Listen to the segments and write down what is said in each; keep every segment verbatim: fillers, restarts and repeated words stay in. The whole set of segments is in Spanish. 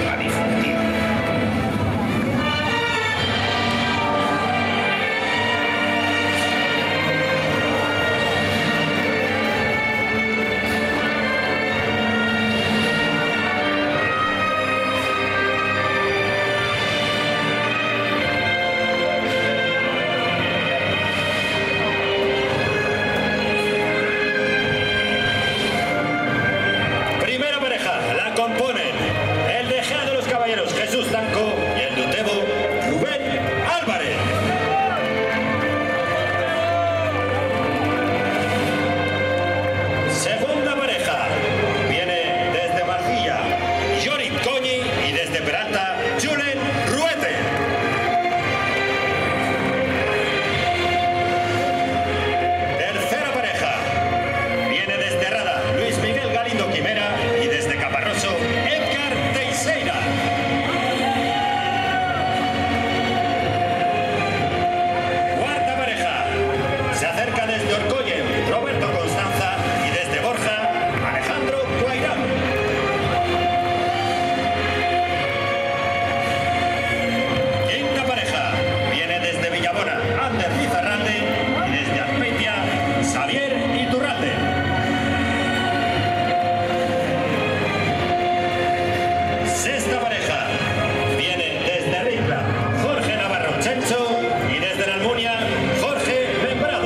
a disfrutar. Componen el de Ejea de los Caballeros Jesús Tanco y el de Utebo Rubén Álvarez. Segunda pareja viene desde Marcilla Yorit Coñi y desde Peralta Julen Ruete. Tercera pareja viene desde Rada Luis Miguel Galindo Quimera y desde Caparroso Edgar Teixeira. Cuarta pareja se acerca desde Orcoyen Roberto Constanza y desde Borja Alejandro Guairán. Quinta pareja viene desde Villabona Ander Lizarralde y desde Azpeitia Xavier Iturralde. Sexta pareja viene desde Ricla Jorge Navarro Chencho y desde la Almunia Jorge Membrado.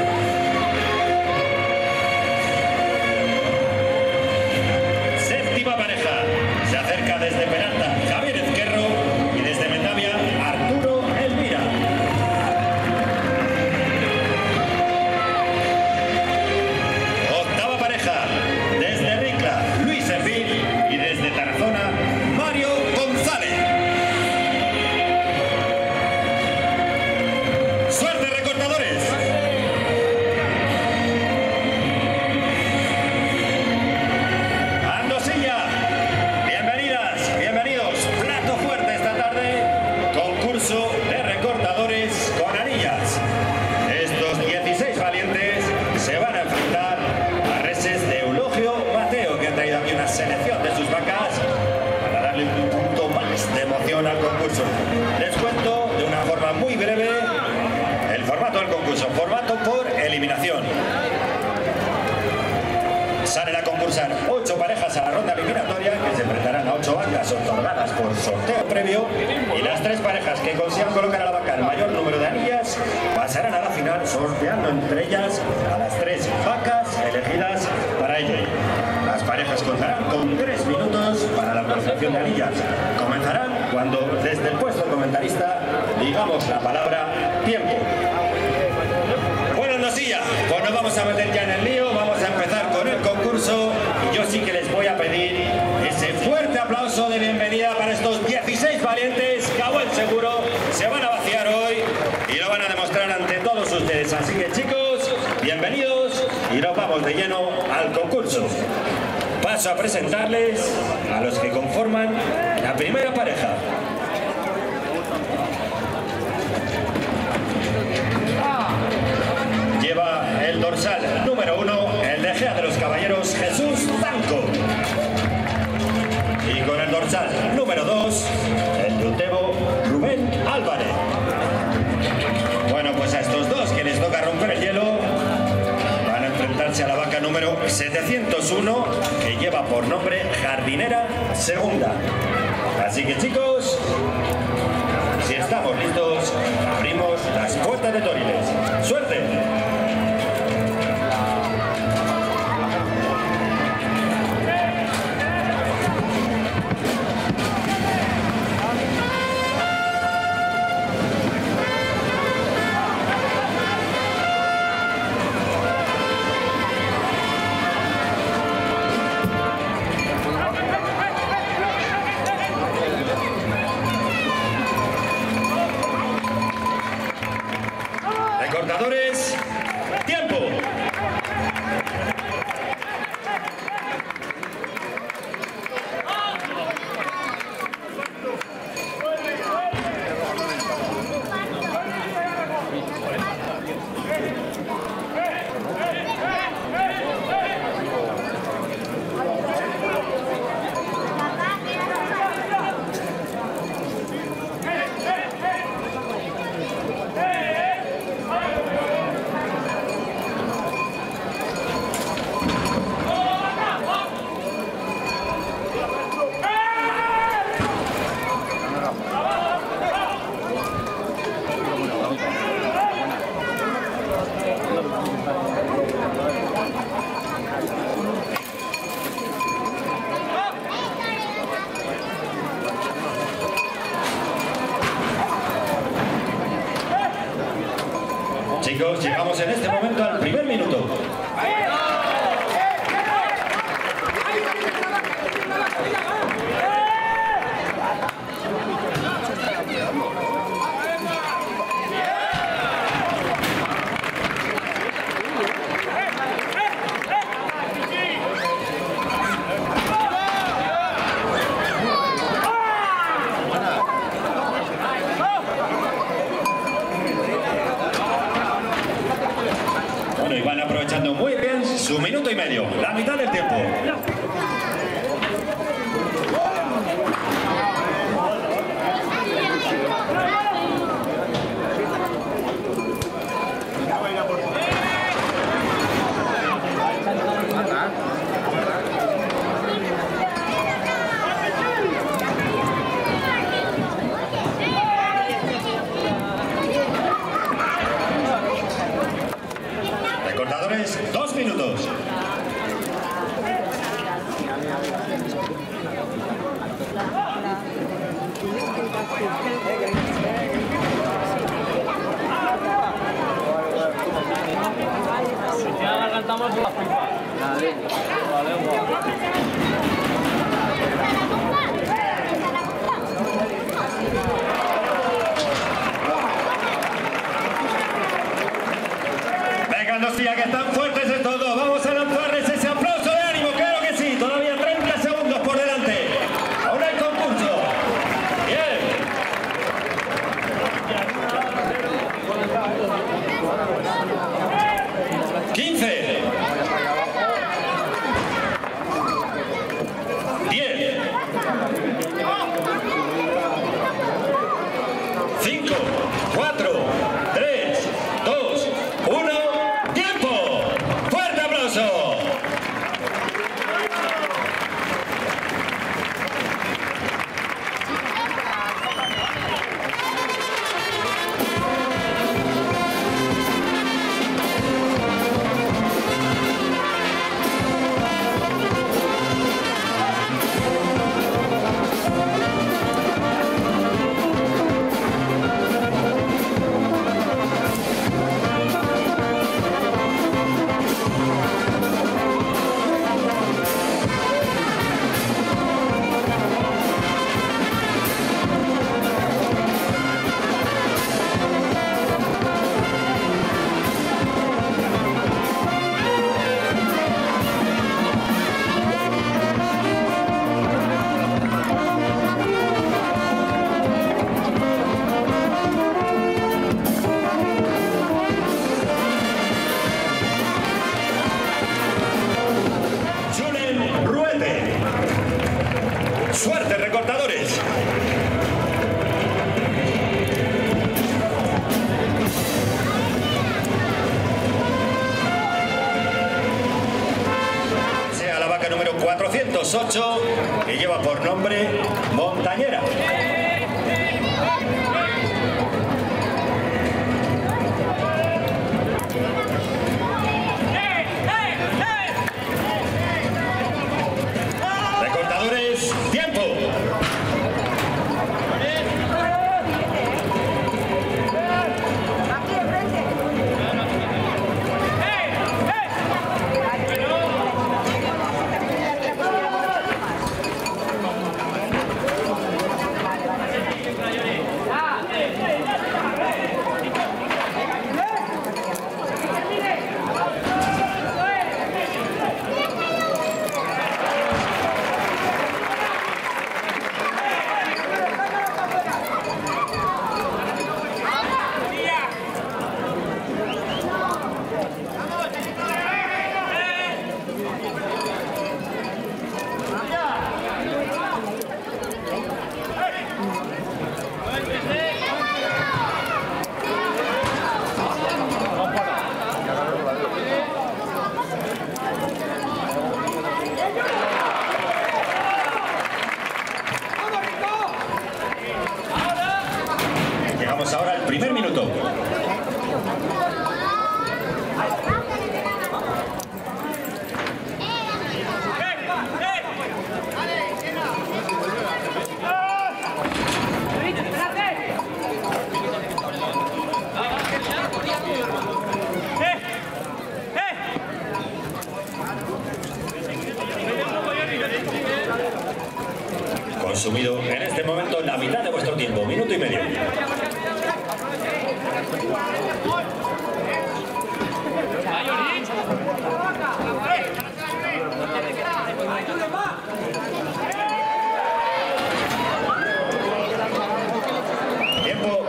Séptima pareja se acerca desde Peralta Javier Ezquerro y desde Mendavia Arturo Elvira. Octava pareja desde Ricla Luis Envil y desde Tarazona Mario González. ¡Suerte, recortadores! Andosilla, bienvenidas, bienvenidos. Plato fuerte esta tarde, concurso de recortadores con anillas. Estos dieciséis valientes se van a enfrentar a reses de Eulogio Mateo, que ha traído aquí una selección de sus vacas para darle un punto más de emoción al concurso. Les cuento de una forma muy breve el formato del concurso. Formato por eliminación. Salen a concursar ocho parejas a la ronda eliminatoria, que se enfrentarán a ocho vacas otorgadas por sorteo previo, y las tres parejas que consigan colocar a la vaca el mayor número de anillas pasarán a la final, sorteando entre ellas a las tres vacas elegidas para ello. Las parejas contarán con tres minutos para la percepción de anillas. Comenzarán cuando desde el puesto comentarista digamos la palabra tiempo. Bueno, Andosilla, pues nos vamos a meter ya en el lío, vamos a empezar con el concurso y yo sí que les voy a pedir ese fuerte aplauso de bienvenida para estos dieciséis valientes que a buen seguro se van a vaciar hoy y lo van a demostrar ante todos ustedes. Así que, chicos, bienvenidos y nos vamos de lleno al concurso. Paso a presentarles a los que conforman la primera pareja. Lleva el dorsal número uno, el de Ejea de los Caballeros Jesús Tanco. Y con el dorsal número dos, el de Utebo Rubén Álvarez. Bueno, pues a estos dos que les toca romper el hielo van a enfrentarse a la vaca número setecientos uno, que lleva por nombre Jardinera Segunda. Así que, chicos, si estamos listos, abrimos las puertas de Toriles. ¡Suerte! Recortadores, en este momento al primer minuto. Bueno, y van aprovechando muy bien su minuto y medio, la mitad del tiempo. Recordadores, dos minutos. Ya agarramos la pipa. Venga, Andalucía, que están fuertes de todo. Vamos a lanzarles ese aplauso de ánimo, claro que sí. Todavía treinta segundos por delante. Aún hay concurso. Bien. quince. diez. cinco. cuatro. tres. dos. uno. ¡Tiempo! ¡Fuerte aplauso! ¡Suerte, recortadores! Sea la vaca número cuatrocientos ocho, que lleva por nombre Montañera. Recortadores, tiempo. consumido en este momento la mitad de vuestro tiempo, minuto y medio. Tiempo.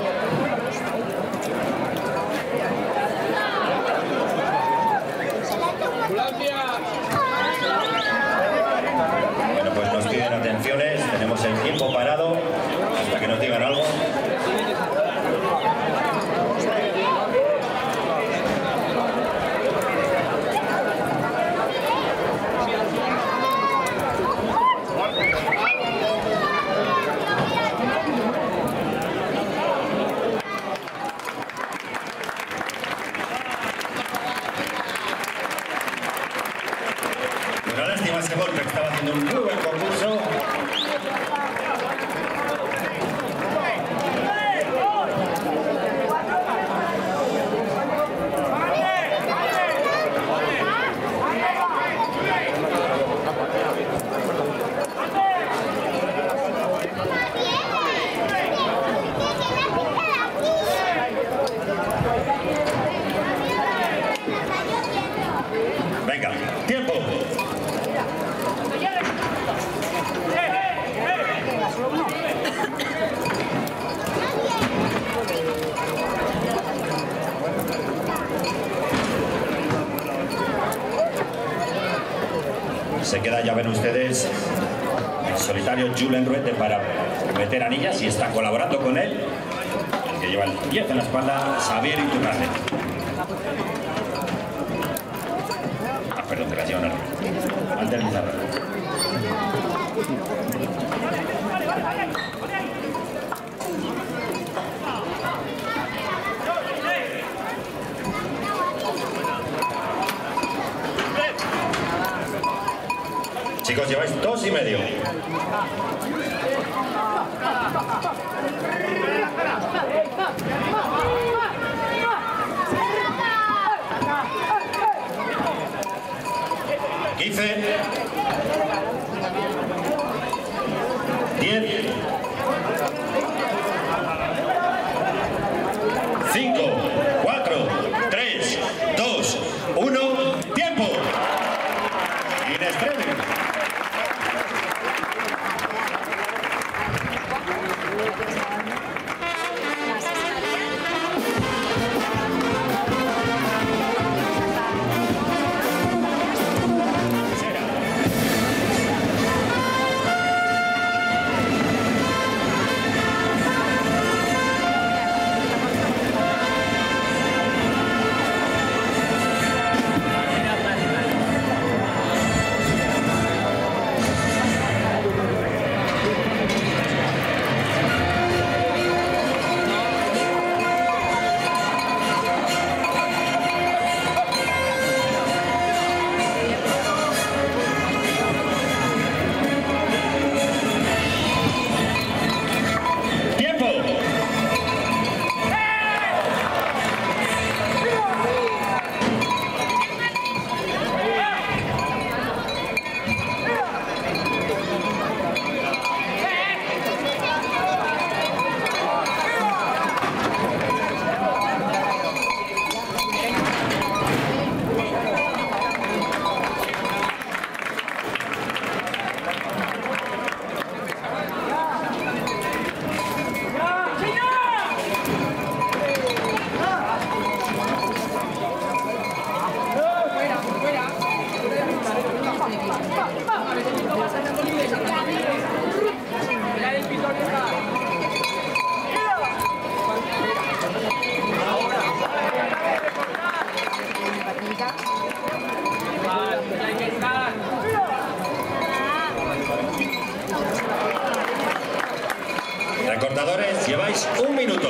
Bueno, pues nos piden atenciones, tenemos el tiempo parado hasta que nos digan algo. Una lástima ese golpe, estaba haciendo un muy buen concurso. Venga, tiempo. Se queda, ya ven ustedes, el solitario Julen Ruete para meter anillas y está colaborando con él, el que lleva el diez en la espalda, Xavier Iturralde. Ah, perdón, que la llevan al terminar. Chicos, lleváis dos y medio. quince. diez. cinco, cuatro, tres, dos, uno. ¡Tiempo! Inestreme. Recortadores, lleváis un minuto.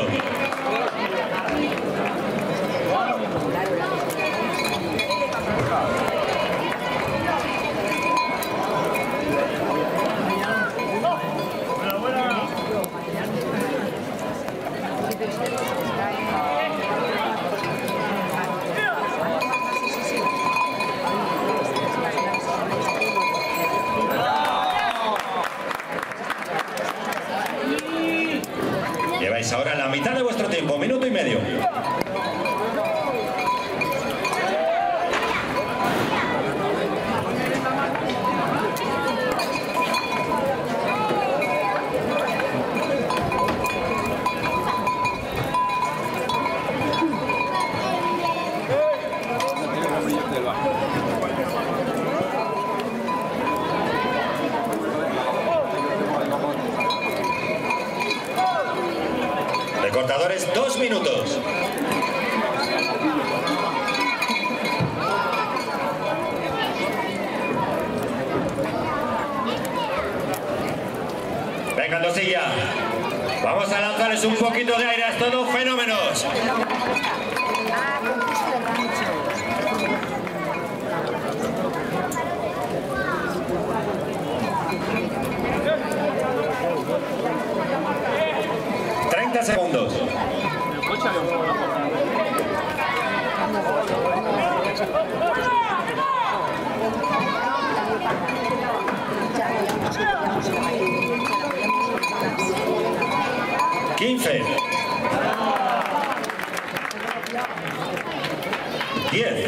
minutos. Venga, Dosilla. Vamos a lanzarles un poquito de aire a estos dos fenómenos. treinta segundos. quince. diez.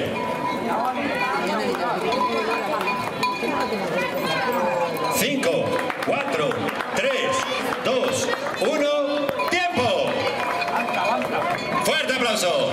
cinco, cuatro, tres, dos, uno. ¡Tiempo! ¡Fuerte aplauso!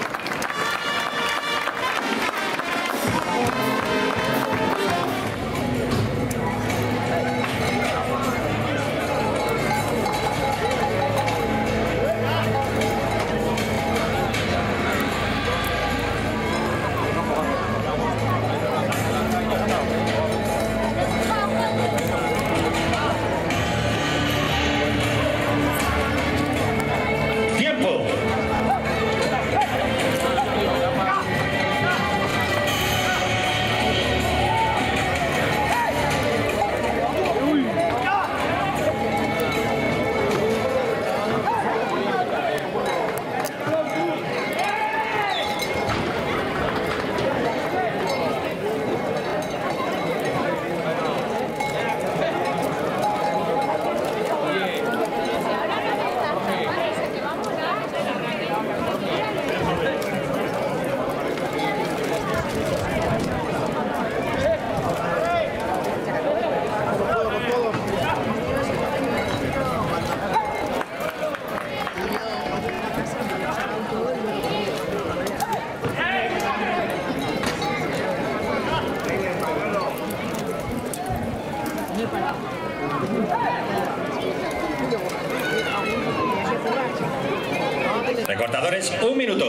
Recortadores, un minuto.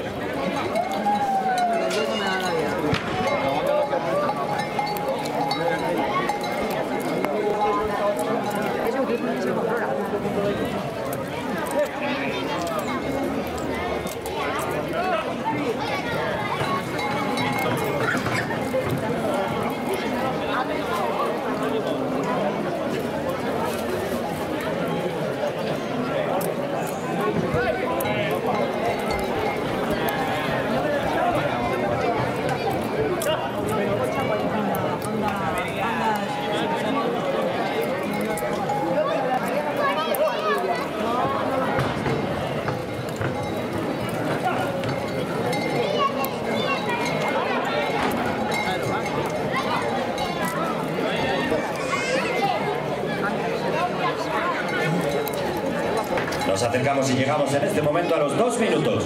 Nos acercamos y llegamos en este momento a los dos minutos.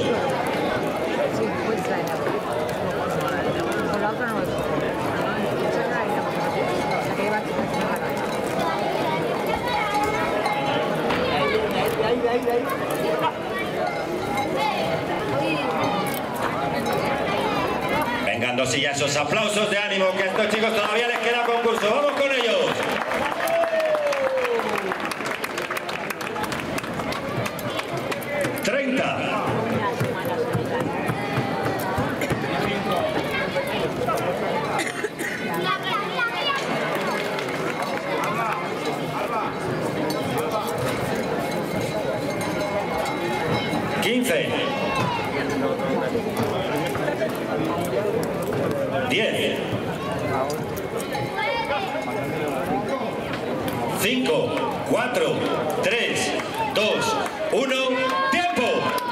Vengan, Dosilla, esos aplausos de ánimo, que a estos chicos todavía les queda concurso. ¡Vamos con ellos! treinta. quince. diez. cinco, cuatro, tres, dos, uno. ¡Tiempo!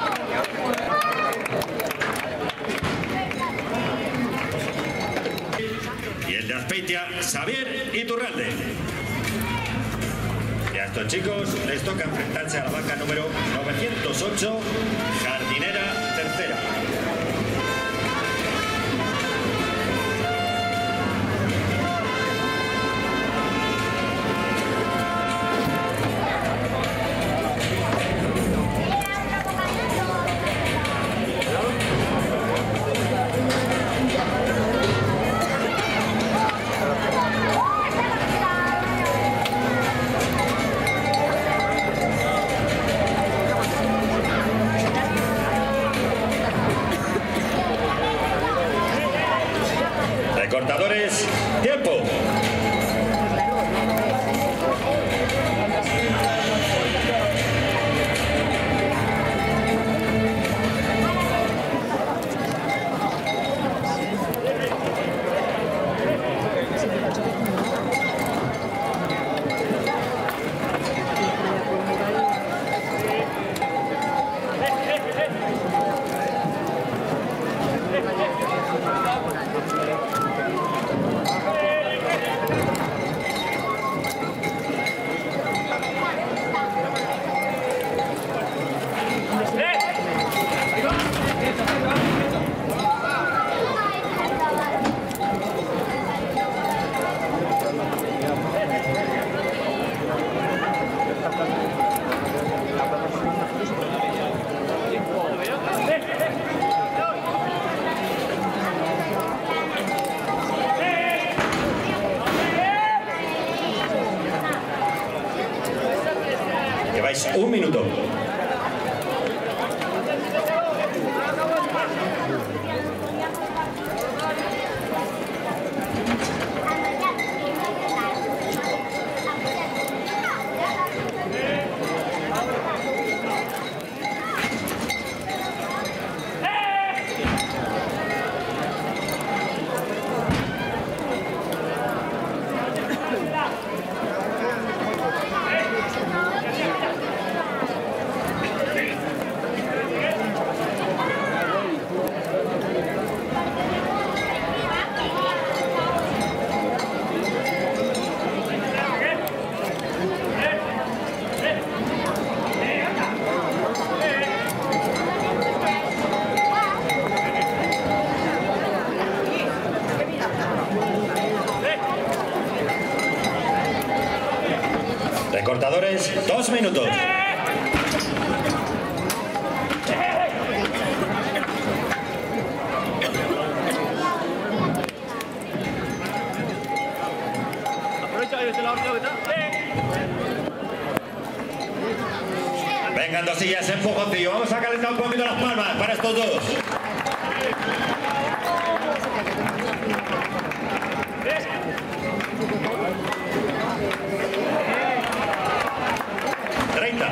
Y el de Azpeitia, Xavier Iturralde. Y a estos chicos les toca enfrentarse a la vaca número novecientos ocho, Jardinera Tercera. Lleváis un minuto. Recortadores, dos minutos. Vengan dos sillas, empujoncillo. Vamos a calentar un poquito las palmas para estos dos. treinta.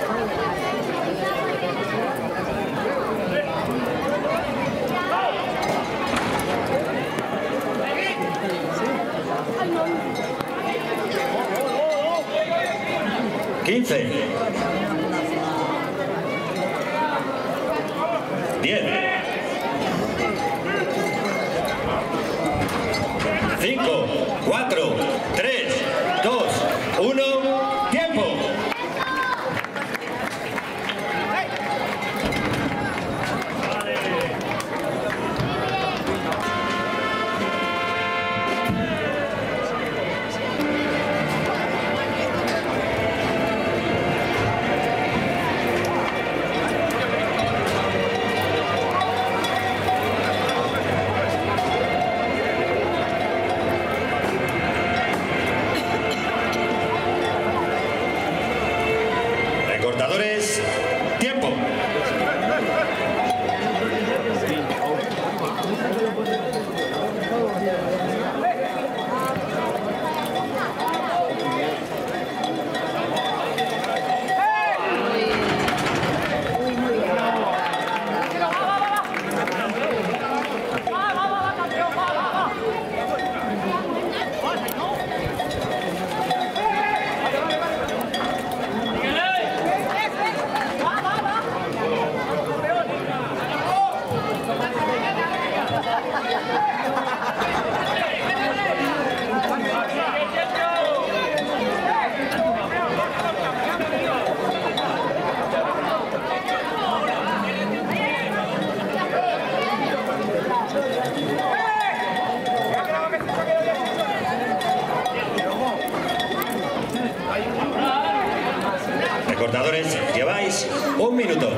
quince. diez. cinco, cuatro, tres, dos, uno, tiempo. Recortadores, tiempo. Recortadores, lleváis un minuto.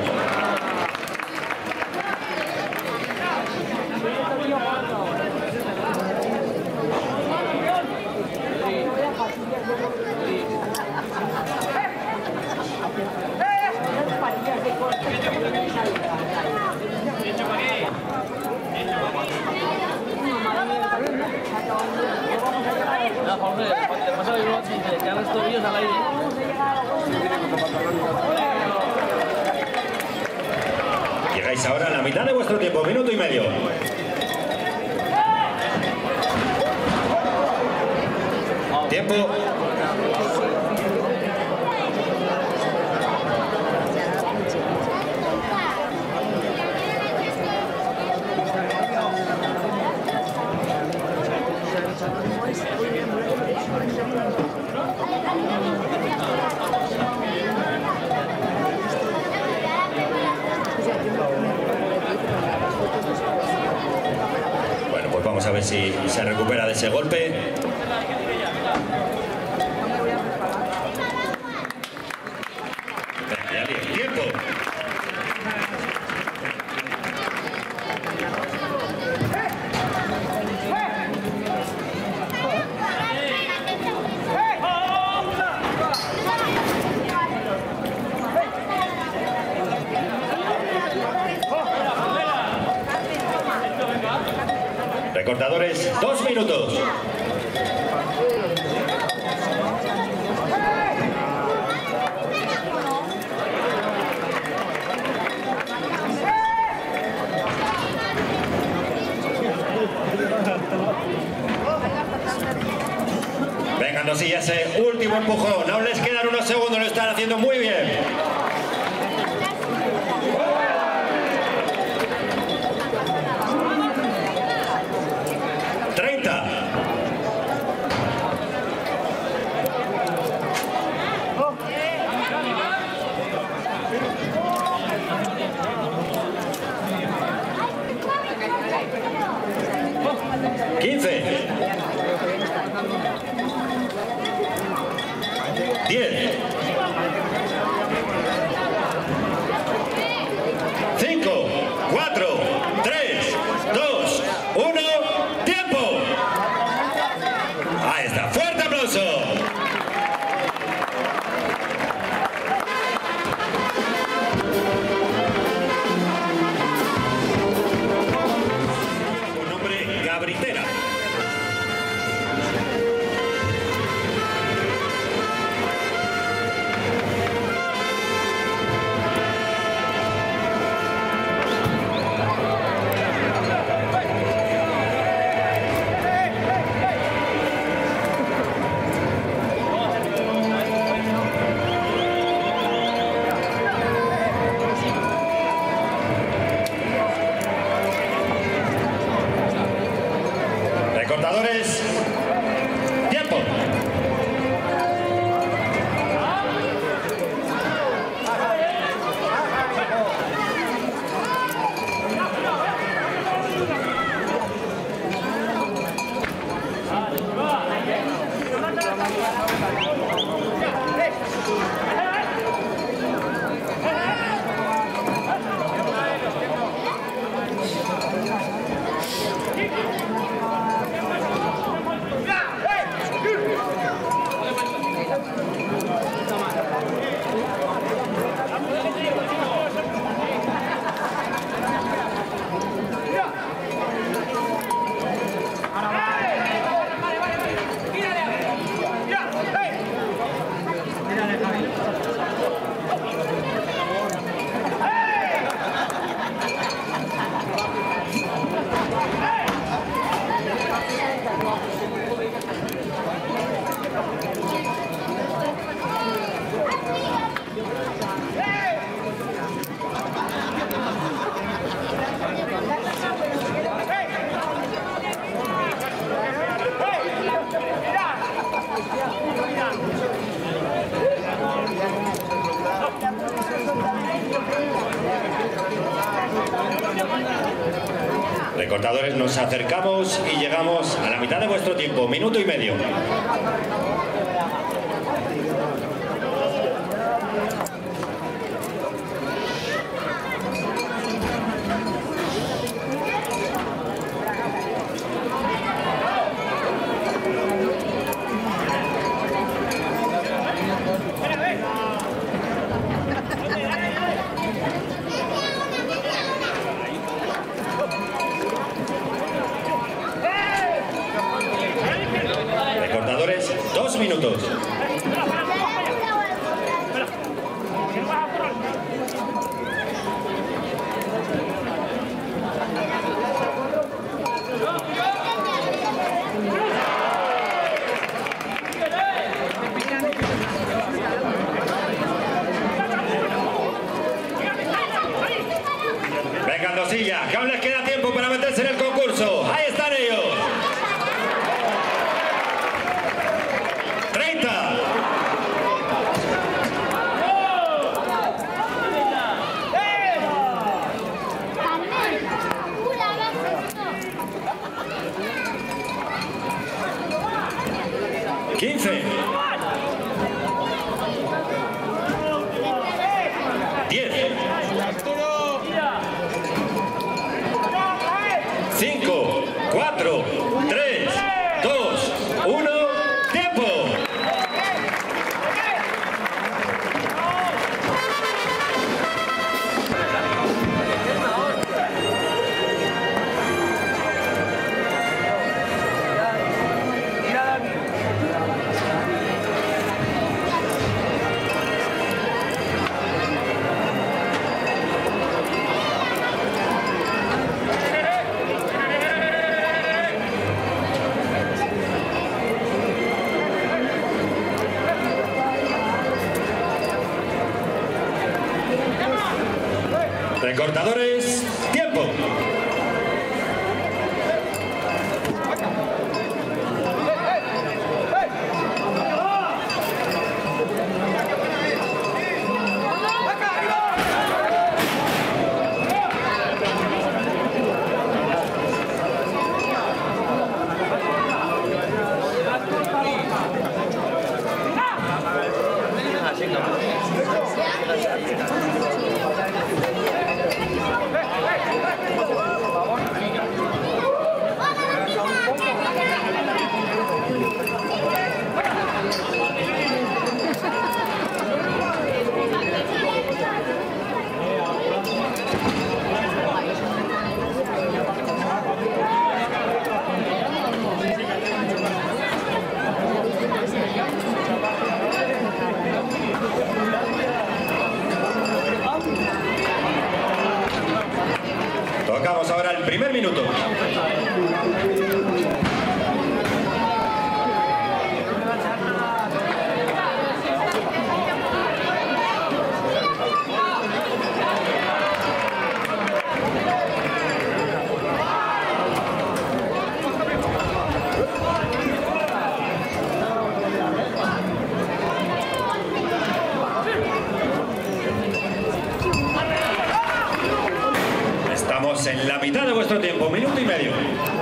Llegáis ahora a la mitad de vuestro tiempo, minuto y medio. Tiempo. Bueno, pues vamos a ver si se recupera de ese golpe. Tiempo. Recortadores, dos minutos. Venga, no sigue ese último empujón. Aún les quedan unos segundos, lo están haciendo muy bien. treinta. quince. diez. cinco, cuatro, tres, dos, uno, ¡tiempo! Ahí está, fuerte aplauso. Con nombre Gabritera. Recortadores, tiempo. Recortadores, nos acercamos y llegamos a la mitad de vuestro tiempo, minuto y medio. Recortadores, dos minutos. Venga, Dosilla, que aún les queda tiempo para meterse en el concurso. Ahí están ellos. treinta. quince. diez. cinco, cuatro, tres, dos, uno, ¡tiempo! Cortadores, tiempo. Tocamos ahora el primer minuto. Estamos en la mitad de vuestro tiempo, minuto y medio.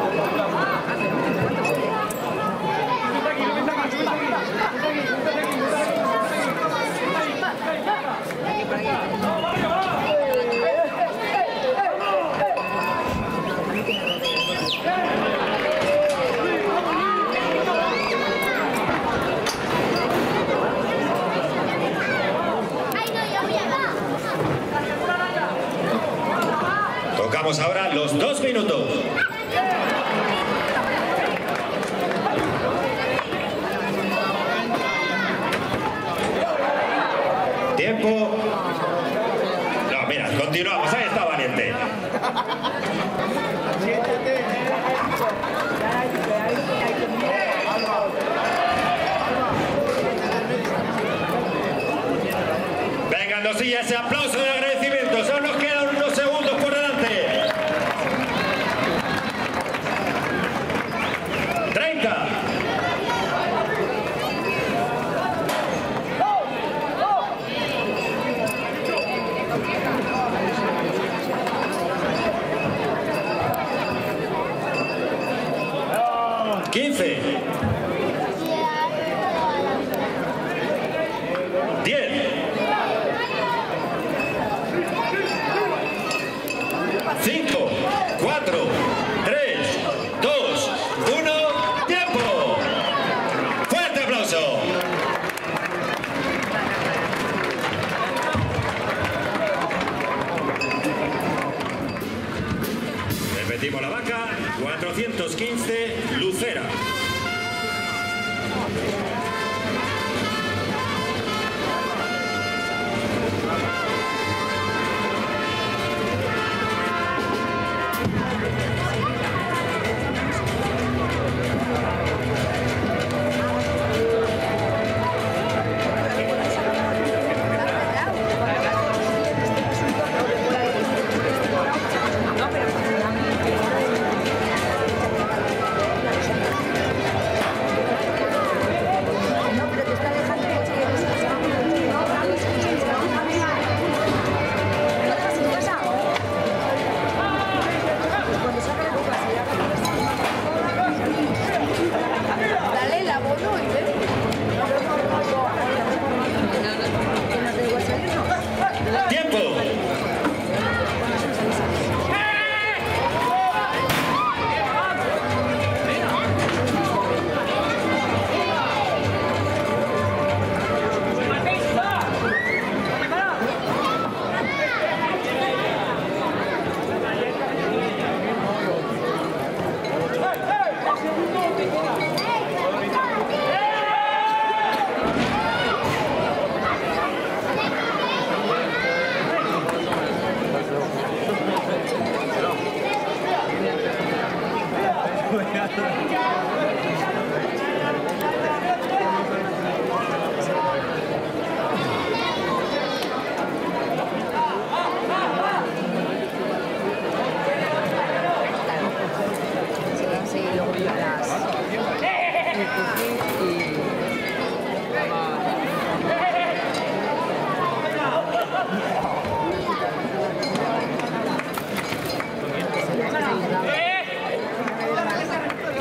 Tocamos ahora los dos minutos. Tiempo. No, mira, continuamos. Ahí está Valiente. Vengan, dos sillas, ese aplauso de agradecimiento. Solo nos quedan unos segundos por delante. treinta. quince. diez.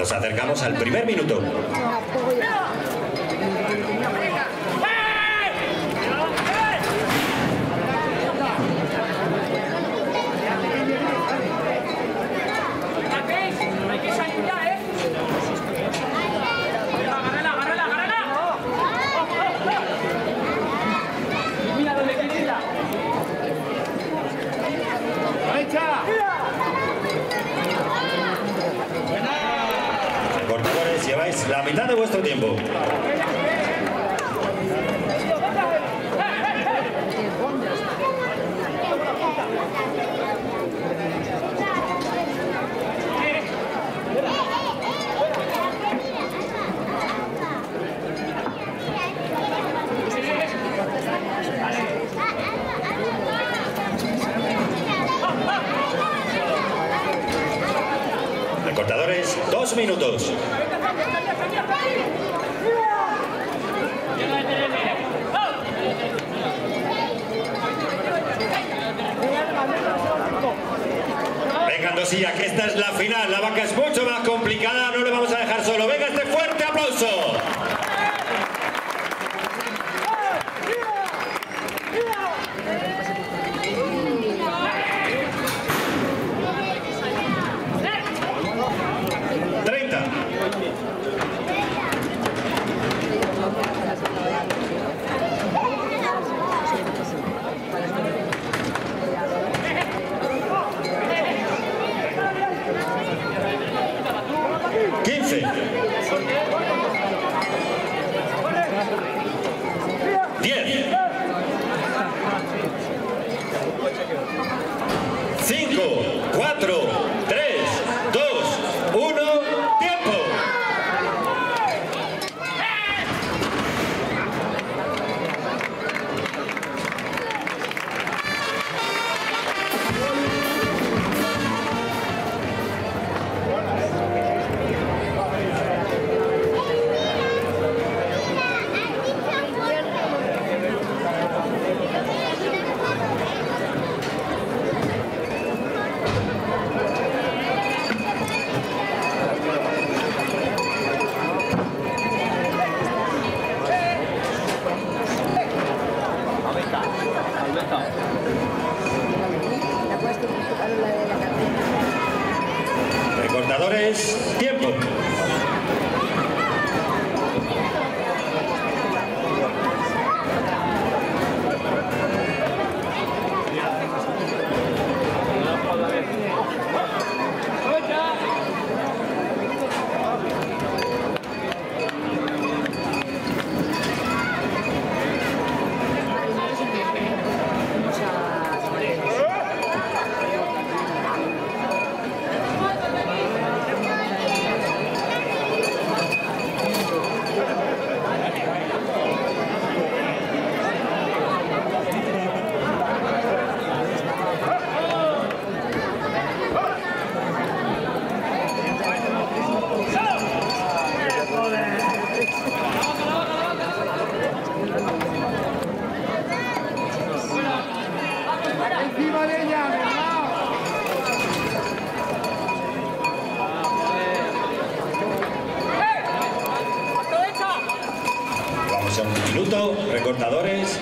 Nos acercamos al primer minuto. Cortadores, lleváis la mitad de vuestro tiempo. Cortadores, dos minutos. Venga, Andosilla, que esta es la final. La vaca es mucho más complicada, no le vamos a dejar solo. Venga, este fuerte aplauso. quince. diez. cinco, cuatro, tres, dos, uno, tiempo. Recortadores, tiempo. Vamos a un minuto, recortadores.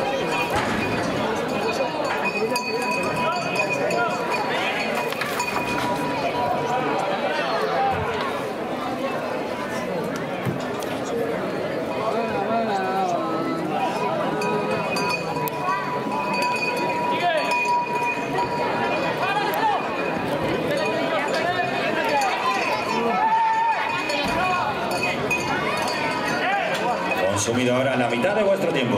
Consumido ahora la mitad de vuestro tiempo.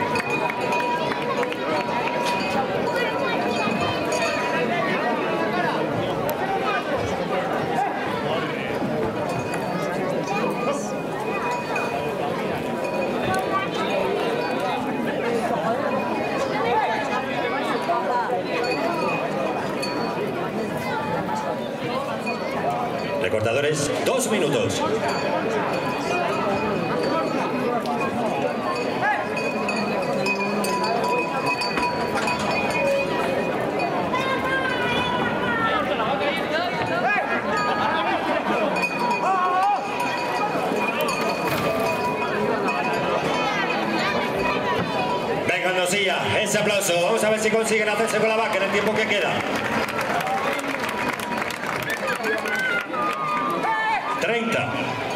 Recortadores, dos minutos. Dosilla, ese aplauso. Vamos a ver si consiguen hacerse con la vaca en el tiempo que queda. treinta.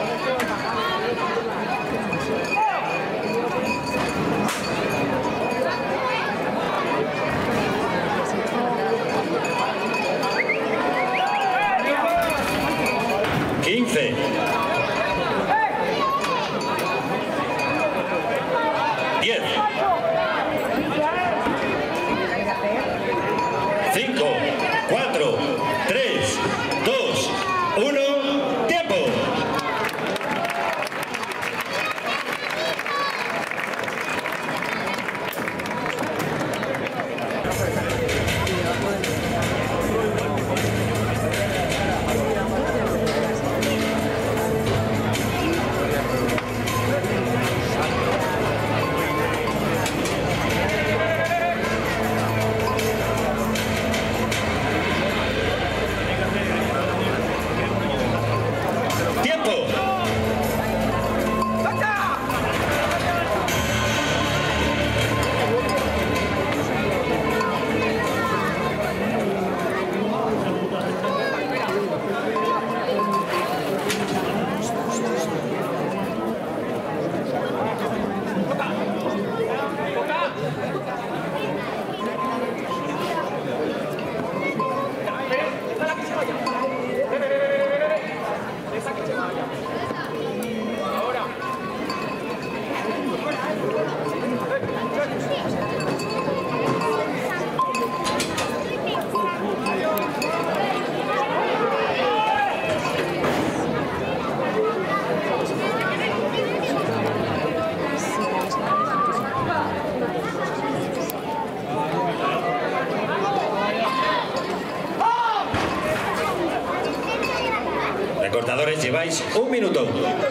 quince. diez. cinco, cuatro, tres, dos, uno, tiempo. Recortadores, lleváis un minuto.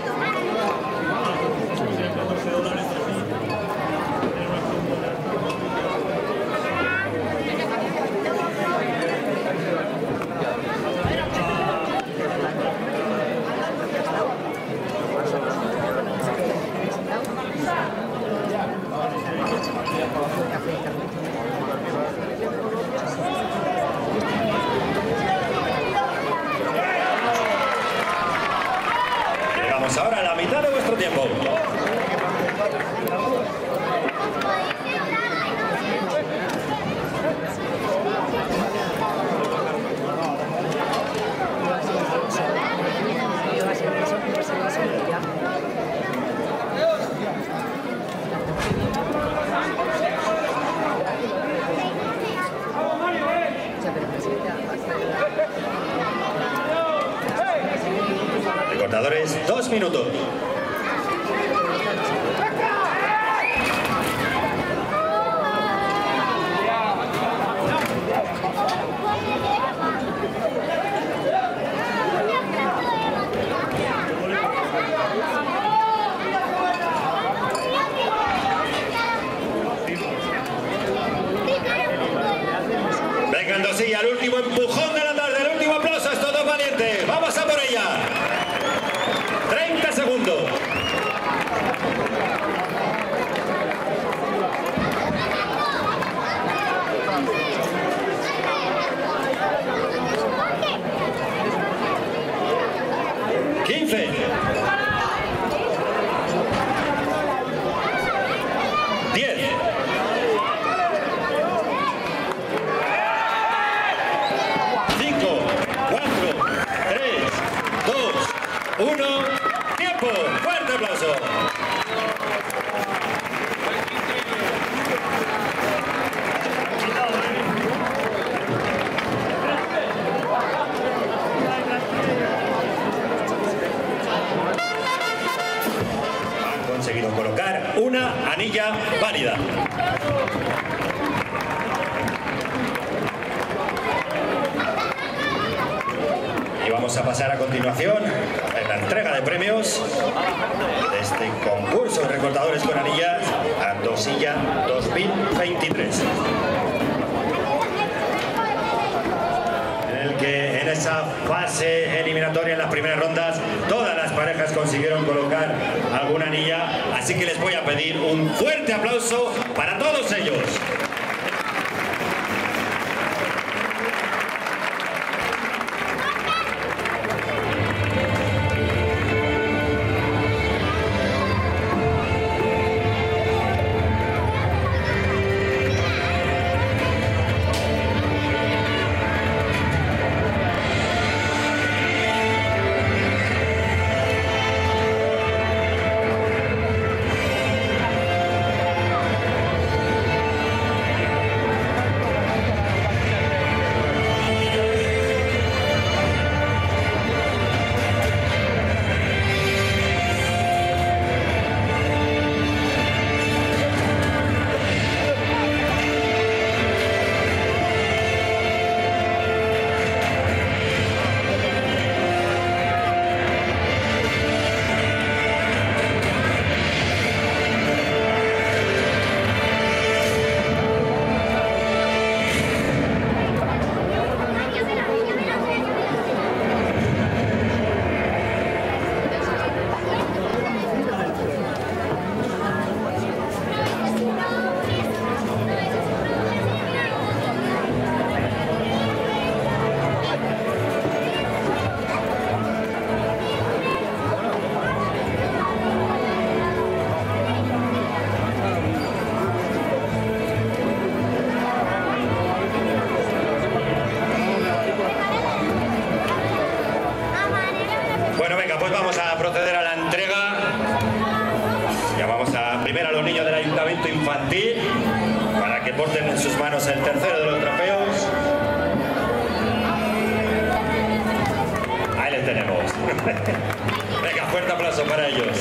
Ahora la mitad de vuestro tiempo. Recortadores, dos minutos. Vengan, Dosilla, el último empujón de la tarde, el último aplauso a estos dos valientes. ¡Vamos a por ella! treinta segundos. quince. diez. cinco, cuatro, tres, dos, uno. ¡Tiempo! ¡Fuerte aplauso! Han conseguido colocar una anilla válida. Y vamos a pasar a continuación en la entrega de premios de este concurso de recortadores con anillas a Dosilla dos mil veintitrés. En el que en esa esa fase eliminatoria en las primeras rondas, todas las parejas consiguieron colocar alguna anilla, así que les voy a pedir un fuerte aplauso para todos ellos. Infantil para que porten en sus manos el tercero de los trofeos. Ahí les tenemos. Venga, fuerte aplauso para ellos.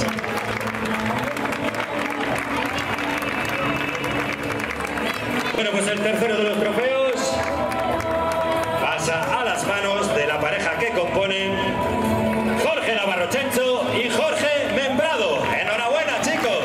Bueno, pues el tercero de los trofeos pasa a las manos de la pareja que componen Jorge Navarro Chencho y Jorge Membrado. ¡Enhorabuena, chicos!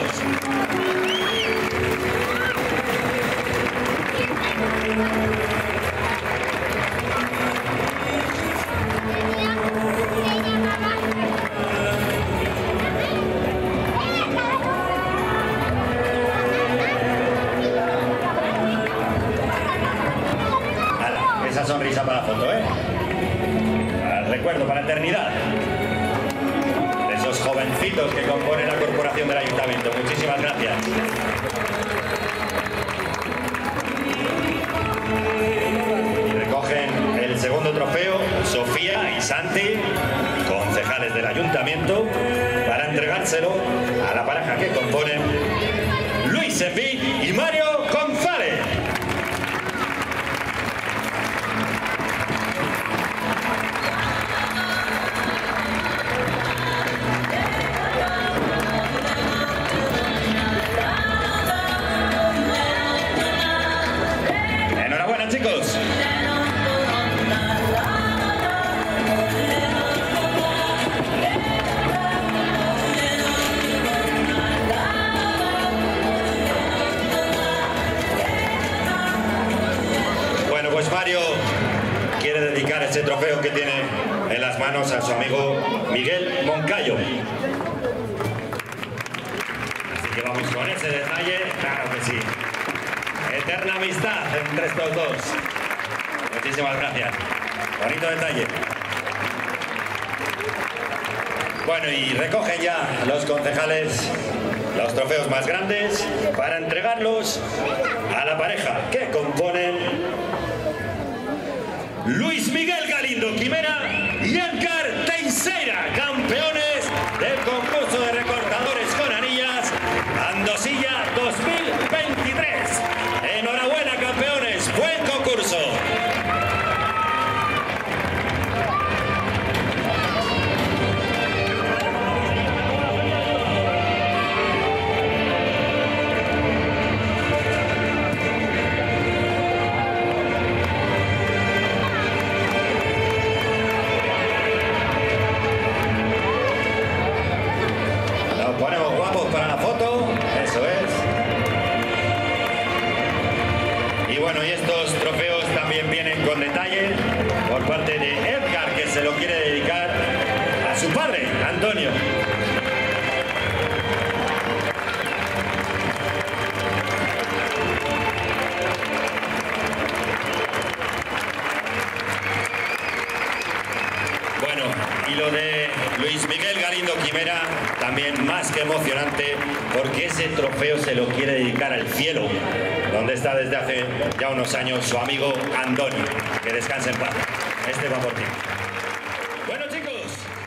Esa sonrisa para la foto, ¿eh? Para el recuerdo, para la eternidad. De esos jovencitos que componen la corporación del ayuntamiento. Muchísimas gracias. Y recogen el segundo trofeo Sofía y Santi, concejales del ayuntamiento, para entregárselo a la pareja que componen Luis Enví y Mario González. Chicos. Bueno, pues Mario quiere dedicar este trofeo que tiene en las manos a su amigo Miguel Moncayo. Así que vamos con ese detalle, claro que sí. Eterna amistad entre estos dos. Muchísimas gracias. Bonito detalle. Bueno, y recogen ya los concejales los trofeos más grandes para entregarlos a la pareja que componen Luis Miguel Galindo Quimera y Edgar Teixeira, campeones del concurso de recortadores con anillas Andosilla dos mil veintitrés. Enhorabuena, campeones, buen concurso. Nos ponemos guapos para la foto, eso es. Y bueno, y estos trofeos también vienen con detalle por parte de Edgar, que se lo quiere dedicar a su padre, Antonio. Bueno, y lo de Luis Miguel Galindo Quimera, también más que emocionante, porque ese trofeo se lo quiere dedicar al cielo, donde está desde hace ya unos años su amigo Antonio. Que descanse en paz. Este va por ti. Bueno, chicos.